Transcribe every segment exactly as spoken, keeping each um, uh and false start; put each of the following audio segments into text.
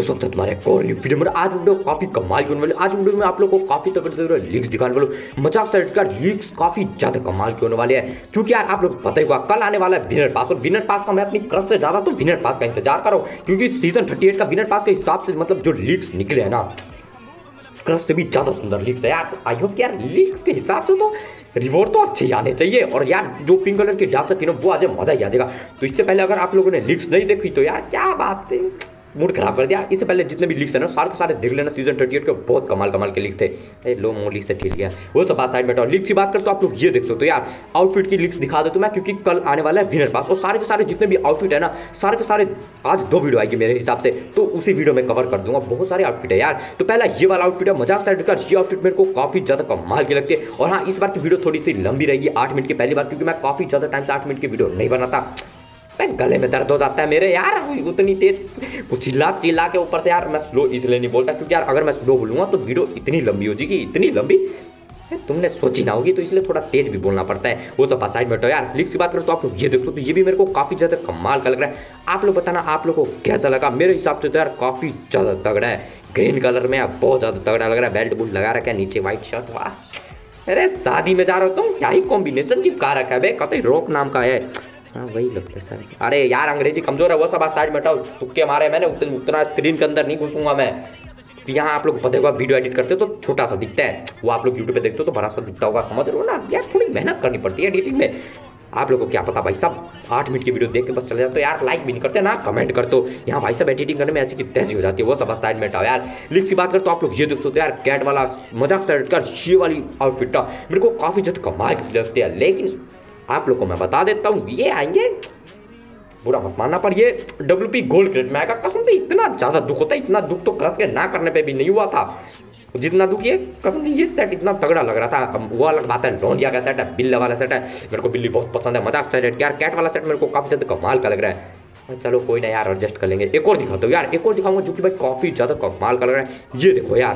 सकते हैं तुम्हारे और वीडियो में। आज वीडियो काफी कमाल की होने वाली। आज वीडियो में आप लोगों को काफी तगड़े तगड़े लीक्स दिखाने वाले। मजाक साइड का लीक्स काफी ज्यादा कमाल के होने वाले हैं, क्योंकि यार आप लोग पता ही होगा कल आने वाला है विनर पास, और विनर पास का मैं अपनी तरफ से ज्यादा तो विनर पास का इंतजार कर रहा हूँ, क्योंकि सीजन थर्टी एट का विनर पास के हिसाब से मतलब जो लीक्स निकले हैं ना, क्रश से भी ज्यादा सुंदर लीक्स है यार। आई होप यार लीक्स के हिसाब से तो रिवॉर्ड तो अच्छे ही आने चाहिए, और यार जो पिंक कलर की डाल सकती है ना वो आज मजा ही आ जाएगा। तो इससे पहले अगर आप लोगों ने लीक्स नहीं देखी तो यार क्या बात है, मूड खराब कर दिया। इससे पहले जितने भी लीक्स है ना सारे के सारे देख लेना। सीजन थर्टी एट के बहुत कमाल कमाल के लीक्स थे। ए लो मोली से ठीक गया वो सब बात साइड में। लीक्स की बात कर तो आप लोग ये देख सकते हो यार, आउटफिट की लीक्स दिखा दे तो मैं, क्योंकि कल आने वाला है विनर पास, और सारे के सारे जितने भी आउटफिट है ना सारे के सारे आज दो वीडियो आएगी मेरे हिसाब से, तो उसी वीडियो में कवर कर दूंगा। बहुत सारे आउटफिट है यार। तो पहला ये वाला आउटफिट है मजाक साइड का। ये आउटफिट मेरे को काफी ज्यादा कमाल की लगती है, और हाँ इस बार की वीडियो थोड़ी सी लंबी रहेगी, आठ मिनट की पहली बार, क्योंकि मैं काफी ज्यादा टाइम से आठ मिनट की वीडियो नहीं बनाता। गले में दर्द हो जाता है मेरे यार, उतनी तेज कुछ चिल्ला चिल्ला के ऊपर से यार मैं स्लो इसलिए नहीं बोलता, क्योंकि यार अगर मैं स्लो बोलूंगा तो वीडियो इतनी लंबी हो जाएगी, इतनी लंबी तुमने सोची ना होगी, तो इसलिए थोड़ा तेज भी बोलना पड़ता है। वो सब साइड में हटो यार। लीक्स की बात करो तो आप लोग ये देखो, तो ये भी मेरे को काफी ज्यादा कमाल का लग रहा है। आप लोग बताना आप लोग को कैसा लगा। मेरे हिसाब से तो यार काफी ज्यादा तगड़ा है, ग्रीन कलर में बहुत ज्यादा तगड़ा लग रहा है। बेल्ट बुल्ट लगा रखा है, नीचे व्हाइट शर्ट, वाह अरे शादी में जा रहा हो तुम, क्या ही कॉम्बिनेशन चिपका रखा है बे, कतई रॉक नाम का है। हाँ वही लगता है सर। अरे यार अंग्रेजी कमजोर है, वो सब साइड में हटाओ, तुक्के मारे मैंने, उतना, उतना स्क्रीन के अंदर नहीं घुसूंगा मैं। तो यहाँ आप लोग पता होगा वीडियो एडिट करते हो तो छोटा सा दिखता है, वो आप लोग यूट्यूब पे देखते हो तो बड़ा सा दिखता होगा, समझ रहे हो ना यार। थोड़ी मेहनत करनी पड़ती है एडिटिंग में। आप लोगों को क्या पता भाई साहब, आठ मिनट की वीडियो देख के बस चले जाते हो यार, लाइक भी नहीं करते ना कमेंट करते हो। यहाँ भाई साहब एडिटिंग करने में ऐसी की तेजी हो जाती है। वो सब साइड में हटाओ यार। लीक्स की बात कर तो आप लोग ये देख सकते हो यार, कैट वाला मजाक साइड का ये वाली आउटफिट था मेरे को काफी ज्यादा कमाल की लगती है। लेकिन आप लोग को मैं बता देता हूँ, ये आएंगे बुरा मत मानना पर ये डब्ल्यू पी गोल्ड क्रेट में आएगा। कसम से इतना ज्यादा दुख होता है, इतना दुख तो क्रश के ना करने पे भी नहीं हुआ था जितना दुख ये। कसम से ये सेट इतना तगड़ा लग रहा था। वो अलग बात है, लौंडिया का सेट है, बिल्ला वाला सेट है, मेरे को बिल्ली बहुत पसंद है। मजाक सेट यार, कैट वाला सेट मेरे को काफी ज्यादा कमाल का लग रहा है। चलो कोई ना यार, एडजस्ट कर लेंगे। एक और दिखाता हूँ यार, एक और दिखाऊंगा जो कि भाई काफी ज्यादा कमाल का लग रहा है। ये देखो यार,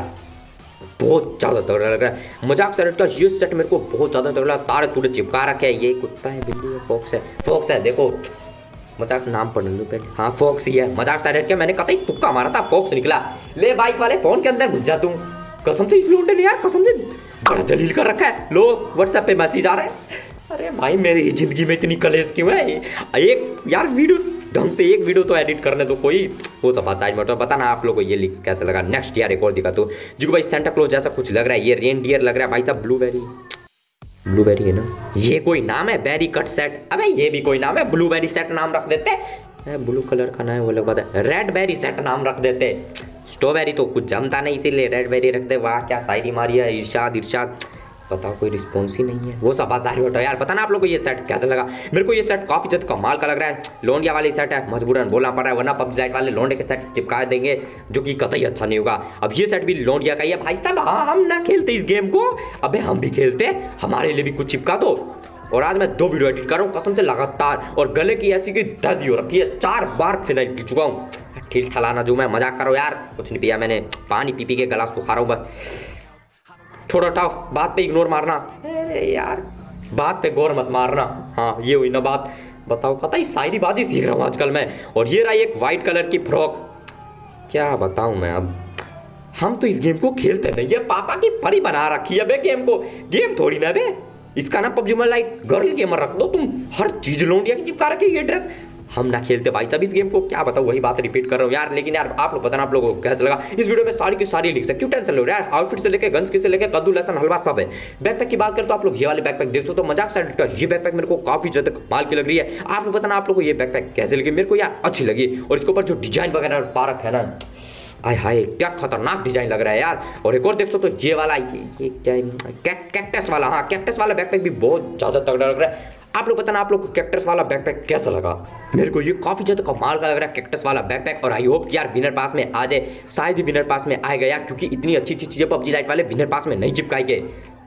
बहुत ज्यादा तगड़ा लग रहा है। मजाक सेट का ये सेट मेरे को बहुत ज्यादा तगड़ा, तारे तूरे चिपका रखे है। ये कुत्ता है, बिल्ली है, फॉक्स है, फॉक्स है देखो, मजाक नाम पढ़ लो पहले। हाँ फॉक्स ही है। मजाक साइड क्या मैंने कतई तुक्का मारा था, फॉक्स निकला। ले बाइक वाले फोन के अंदर घुस जा तू। कसम से इस लोंडे ने यार कसम से बड़ा जलील कर रखा है। लो व्हाट्सएप पे मैसेज आ रहा है। अरे भाई मेरी जिंदगी में इतनी कलेश क्यों है। एक यार वीडियो ढंग से एक वीडियो तो एडिट करने दो कोई। वो सब साइड में तो बताना आप लोगों को ये लीक्स कैसे लगा। नेक्स्ट यार एक और दिखा तो जिसको भाई सेंटा क्लॉज जैसा कुछ लग रहा है। ये रेनडियर लग रहा है भाई साहब, ब्लूबेरी ब्लूबेरी है ना, ये कोई नाम है। बेरी कट सेट, अबे ये भी कोई नाम है। ब्लूबेरी सेट नाम रख देते, ब्लू कलर का नाम है वो अलग बात है। रेड बेरी सेट नाम रख देते, स्ट्रॉबेरी तो कुछ जमता नहीं इसीलिए रेड बेरी रखते। वाह क्या शायरी मारी है। इरशाद इरशाद बताओ, कोई रिस्पॉन्स ही नहीं है। वो सब सारी हटो यार। बताना आप लोग को ये सेट कैसा लगा। मेरे को ये सेट काफी ज्यादा कमाल का लग रहा है। लोंडिया वाली सेट है, मजबूरन बोलना पड़ रहा है, वरना पबजी लाइट वाले लोंडे के सेट चिपका देंगे जो कि कतई अच्छा नहीं होगा। अब ये सेट भी लोंडिया का ही है भाई साहब। हाँ हम ना खेलते इस गेम को, अबे हम भी खेलते, हमारे लिए भी कुछ चिपका दो। और आज मैं दो वीडियो एडिट कर रहा हूँ कसम से लगातार, और गले की ऐसी की दर्द हो रखी है, चार बार फिनाइल पी चुका हूँ। ठीक ठलाना जो मैं मजाक कर रहा हूँ यार, कुछ नहीं पिया मैंने, पानी पी पी के गला सुखा रहा हूँ बस। छोड़ो हटाओ, बात पे इग्नोर मारना। ए यार बात पे गौर मत मारना। हाँ ये हुई ना बात। बताओ कतई शायरी बाजी सीख रहा हूँ आजकल मैं। और ये रहा एक वाइट कलर की फ्रॉक, क्या बताऊं मैं अब। हम तो इस गेम को खेलते नहीं है, पापा की परी बना रखी है बे गेम को। गेम थोड़ी ना बे, इसका ना PUBG mobile lite girl gamer रख दो तुम। हर चीज लोंडिया की चिपका रखी ये ड्रेस। हम ना खेलते भाई साहब इस गेम को, क्या बताऊं, वही बात रिपीट कर रहा हूँ यार। लेकिन यार आप लोग बताना आप लोगों को कैसा लगा। इस वीडियो में सारी की सारी लिख सकते, क्यों टेंशन लो यार। आउटफिट से लेकर गन्स से लेकर कद्दू लहसन हलवा सब है। बैकपैक की बात करें तो आप लोग ये वाले बैकपैक देख सकते हो। मजाक साइड का ये बैकपैक मेरे को काफी ज्यादा कमाल की लग रही है। आप लोग बताना आप लोग को ये बैकपैक कैसे लगी। मेरे को यार अच्छी लगी, और इसके ऊपर जो डिजाइन वगैरह पारक है ना, आय हाय क्या खतरनाक डिजाइन लग रहा है यार। और एक और देख सकते हो ये वाला, ये ये क्या कैक, कैक्टस वाला, हाँ कैक्टस वाला बैकपैक भी बहुत ज्यादा तगड़ा लग रहा है। आप लोग बताना आप लोग को कैक्टस वाला बैकपैक कैसा लगा। मेरे को ये काफी ज्यादा कमाल का लग रहा है कैक्टस वाला बैकपैक। और आई होप यार विनर पास में आ जाए, शायद ही विनर पास में आएगा यार, क्योंकि इतनी अच्छी अच्छी चीजें पबजी लाइट वाले विनर पास में नहीं चिपकाएंगे।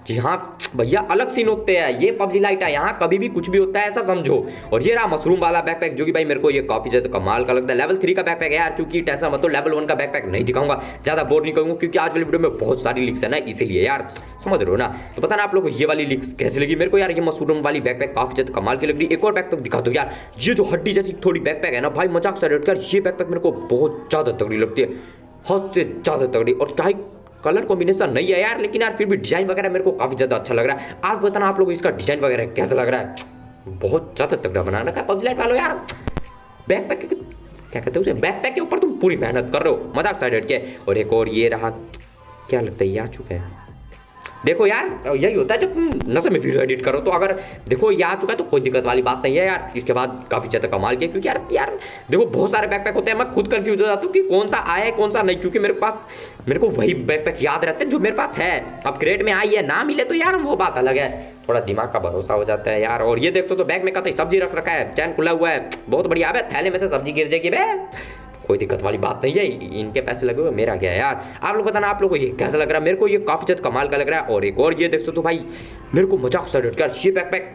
जी हाँ भैया, अलग सीन होते हैं, ये पबजी लाइट है, यहाँ कभी भी कुछ भी होता है ऐसा समझो। और ये रहा मशरूम वाला बैकपैक, जो कि भाई मेरे को ये काफी ज्यादा कमाल का लगता है। लेवल थ्री का बैकपैक है यार, क्योंकि टेंशन मत लो, लेवल वन का बैकपैक नहीं दिखाऊंगा, ज्यादा बोर नहीं करूंगा, क्योंकि आज वाली वीडियो में बहुत सारी लीक्स है ना, इसीलिए यार समझ रहे हो ना। तो पता ना आप लोग को ये वाली लीक्स कैसी लगी। मेरे को यार ये मशरूम वाली बैकपैक काफी ज्यादा कमाल की लग रही। एक और बैकपैक दिखा दो यार, ये जो हड्डी जैसी थोड़ी बैकपैक है ना भाई, मजाक से हटकर ये बैकपैक मेरे को बहुत ज्यादा तगड़ी लगती है, हद से ज्यादा तगड़ी। और चाहे कलर कॉम्बिनेशन नहीं है यार, लेकिन यार फिर भी डिजाइन वगैरह मेरे को काफी ज्यादा अच्छा लग रहा है। आप बताना आप लोग को इसका डिजाइन वगैरह कैसा लग रहा है। बहुत ज्यादा तगड़ा बना रखा है पबजी लाइट वालों यार। बैकपैक क्या कहते हैं उसे, बैकपैक के ऊपर तुम पूरी मेहनत कर रहे हो, मजाक साइड हट के। और एक और ये रहा, क्या लगता है ये आ चुका है। देखो यार यही होता है जब तुम नशे में वीडियो एडिट करो, तो अगर देखो ये आ चुका है तो कोई दिक्कत वाली बात नहीं है यार। इसके बाद काफी ज्यादा कमाल किया, क्योंकि यार यार देखो बहुत सारे बैकपैक होते हैं, मैं खुद कंफ्यूज हो जाता हूँ कि कौन सा आया है कौन सा नहीं, क्योंकि मेरे पास मेरे को वही बैकपैक याद रहते हैं जो मेरे पास है। अब क्रेट में आई है ना मिले तो यार वो बात अलग है, थोड़ा दिमाग का भरोसा हो जाता है यार। और ये देखो तो बैग में कतई सब्जी रख रखा है, चैन खुला हुआ है, बहुत बढ़िया है। थैले में से सब्जी गिर जाएगी बे, कोई दिक्कत वाली बात नहीं है, इनके पैसे लगे हुए मेरा क्या है यार। आप लोग बताना आप लोग को ये कैसा लग रहा है। मेरे को ये काफी ज्यादा कमाल का लग रहा है। और एक और ये देख सकते हो भाई, मेरे को मजाक से हटकर ये बैकपैक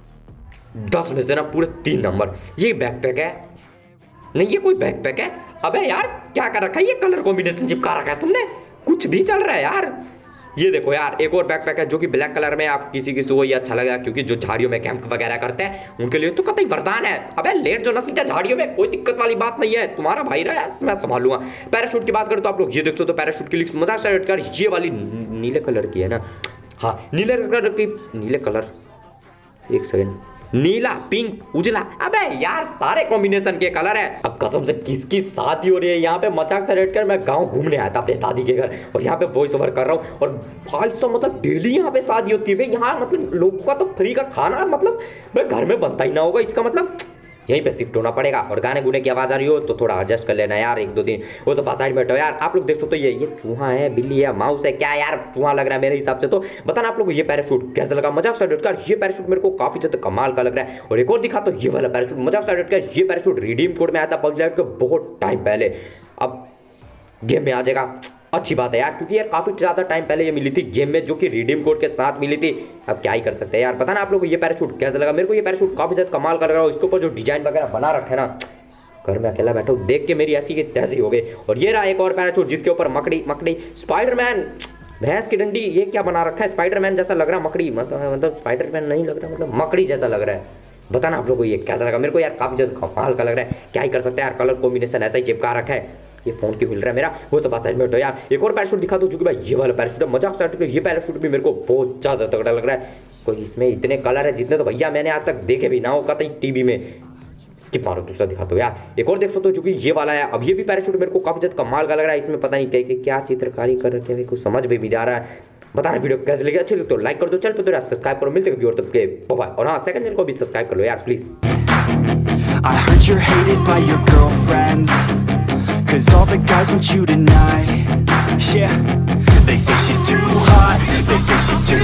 दस में से ना पूरे तीन नंबर। ये बैकपैक है नहीं, ये कोई बैकपैक है। अबे यार क्या कर रखा है, ये कलर कॉम्बिनेशन चिपका रखा है तुमने, कुछ भी चल रहा है यार। ये देखो यार एक और बैकपैक है जो कि ब्लैक कलर में, आप किसी किसी को ये अच्छा लगा, क्योंकि जो झाड़ियों में कैंप वगैरह करते हैं उनके लिए तो कतई वरदान है। अबे लेट जो नस्ल है झाड़ियों में, कोई दिक्कत वाली बात नहीं है, तुम्हारा भाई रहा है मैं संभालूंगा। पैराशूट की बात करें तो आप लोग ये देखते हो तो पैराशूट की लिस्ट मजाक से हटकर ये वाली नीले कलर की है ना, हाँ नीले कलर की, नीले कलर एक सेकेंड, नीला पिंक उजला। अबे यार सारे कॉम्बिनेशन के कलर है। अब कसम से किसकी शादी हो रही है यहाँ पे, मजाक से रेट कर मैं गांव घूमने आया था अपने दादी के घर, और यहाँ पे वॉइस ओवर कर रहा हूँ। और भाई तो मतलब डेली यहाँ पे शादी होती है यहाँ, मतलब लोगों का तो फ्री का खाना मतलब भाई घर में बनता ही ना होगा, इसका मतलब यहीं पे शिफ्ट होना पड़ेगा। और गाने गुने की आवाज आ रही हो तो थोड़ा एडजस्ट कर लेना यार, एक दो दिन वो सब साइड में हटो यार। आप लोग देखो तो ये ये चूहा है, बिल्ली है, माउस है, क्या यार चूहा लग रहा है मेरे हिसाब से। तो बताना आप लोग को ये पैराशूट कैसा लगा। मजाक से हटकर ये पैराशूट मेरे को काफी ज्यादा कमाल का लग रहा है। और एक और दिखा तो ये वाला पैराशूट, मजाक से हटकर ये पैराशूट रिडीम कोड में आया था पबजी लाइट के बहुत टाइम पहले, अब गेम में आ जाएगा। अच्छी बात है यार, क्योंकि यार काफी ज्यादा टाइम पहले ये मिली थी गेम में, जो कि रिडीम कोड के साथ मिली थी। अब क्या ही कर सकते हैं यार। पता ना आप लोग को ये पैराशूट कैसा लगा। मेरे को ये पैराशूट काफी ज्यादा कमाल का लग रहा है। इसके ऊपर जो डिजाइन वगैरह बना रखे है ना, घर में अकेला बैठा हूँ देख के मेरी ऐसी की तैसी हो गई। और ये रहा एक और पैराशूट जिसके ऊपर मकड़ी मकड़ी स्पाइडरमैन भैंस की डंडी, ये क्या बना रखा है, स्पाइडरमैन जैसा लग रहा है, मकड़ी मतलब मतलब स्पाइडरमैन नहीं लग रहा, मतलब मकड़ी जैसा लग रहा है। बताना आप लोग को ये कैसा लगा। मेरे को यार काफी ज्यादा कमाल का लग रहा है, क्या ही कर सकते हैं यार, कलर कॉम्बिनेशन ऐसा ही चिपका रखा है। ये फोन क्यों हिल रहा है मेरा, वो सब साइड में हटो यार। एक और पैराशूट दिखा दो, जो कि भाई ये वाला पैराशूट है, मजाक स्टार्ट ये पैराशूट भी मेरे को बहुत ज्यादा तगड़ा लग रहा है। कोई इसमें इतने कलर है जितने तो भैया मैंने आज तक देखे भी ना हो कतई टीवी में। स्किप मारो, दूसरा दिखा दो यार। एक और देख सकते हो जो कि ये वाला है। अब ये भी पैराशूट मेरे को काफी ज्यादा कमाल का लग रहा है। इसमें पता नहीं कहीं क्या चित्रकारी कर रखे हैं, कुछ समझ भी नहीं जा रहा है। बताना वीडियो कैसे लगी, अच्छी लगी तो लाइक कर दो, चैनल पर तो यार सब्सक्राइब करो। मिलते हैं और तब के बाय। और हाँ सेकंड चैनल को भी सब्सक्राइब कर लो यार please. I heard you're hated by your girlfriends, 'cause all the guys want you tonight. Yeah, they say she's too hot, they say she's too